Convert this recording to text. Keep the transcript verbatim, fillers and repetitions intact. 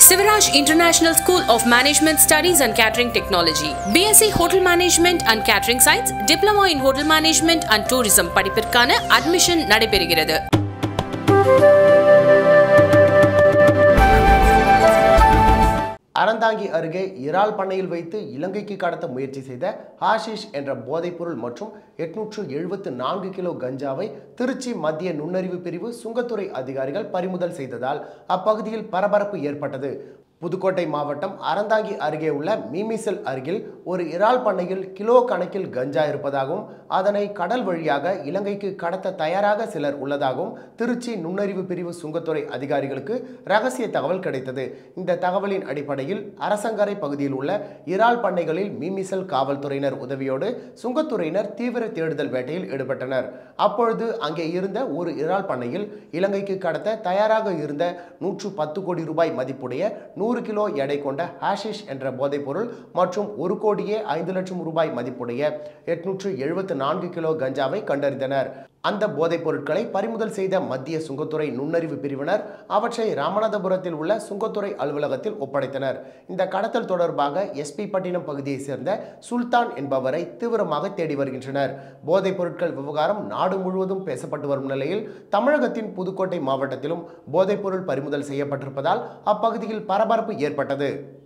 Sivaraj International School of Management Studies and Catering Technology, B S c Hotel Management and Catering Science, Diploma in Hotel Management and Tourism படிப்பிற்கான admission நடைபெறுகிறது. அறந்தாங்கி அருகே இறால் பண்ணையில் வைத்து இலங்கைக்கு கடத்த முயற்சி செய்த ஹாஷிஷ் என்ற போதைப்பொருள் மற்றும் எட்நூற்று எழுபத்து நான்கு கிலோ கஞ்சாவை திருச்சி மத்திய நுண்ணறிவு பிரிவு சுங்கத்துறை அதிகாரிகள் பறிமுதல் செய்ததால் அப்பகுதியில் பரபரப்பு ஏற்பட்டது. புதுக்கோட்டை மாவட்டம் அறந்தாங்கி அருகே உள்ள மீமிசல் அருகில் ஒரு இறால் பண்ணையில் கிலோ கணக்கில் கஞ்சா இருப்பதாகவும் அதனை கடல் வழியாக இலங்கைக்கு கடத்த தயாராக சிலர் உள்ளதாகவும் திருச்சி நுண்ணறிவு பிரிவு சுங்கத்துறை அதிகாரிகளுக்கு ரகசிய தகவல் கிடைத்தது. இந்த தகவலின் அடிப்படையில் அரசங்கரை பகுதியில் உள்ள இறால் பண்ணைகளில் மீமிசல் காவல்துறையினர் உதவியோடு சுங்கத்துறையினர் தீவிர தேடுதல் வேட்டையில் ஈடுபட்டனர். அப்பொழுது அங்கே இருந்த ஒரு இறால் பண்ணையில் இலங்கைக்கு கடத்த தயாராக இருந்த நூற்று பத்து கோடி ரூபாய் மதிப்புடைய நூறு கிலோ எடை கொண்ட ஹாஷிஷ் என்ற போதைப்பொருள் மற்றும் ஒரு கோடியே ஐந்து லட்சம் ரூபாய் மதிப்புடைய எட்நூற்று எழுபத்து நான்கு கிலோ கஞ்சாவை கண்டறிந்தனர். அந்த போதைப் பொருட்களை பறிமுதல் செய்த மத்திய சுங்கத்துறை நுண்ணறிவு பிரிவினர் அவற்றை ராமநாதபுரத்தில் உள்ள சுங்கத்துறை அலுவலகத்தில் ஒப்படைத்தனர். இந்த கடத்தல் தொடர்பாக எஸ்பி பட்டினம் பகுதியை சேர்ந்த சுல்தான் என்பவரை தீவிரமாக தேடி வருகின்றனர். போதைப் பொருட்கள் விவகாரம் நாடு முழுவதும் பேசப்பட்டு வரும் நிலையில் தமிழகத்தின் புதுக்கோட்டை மாவட்டத்திலும் போதைப் பொருள் பறிமுதல் செய்யப்பட்டிருப்பதால் அப்பகுதியில் பரபரப்பு ஏற்பட்டது.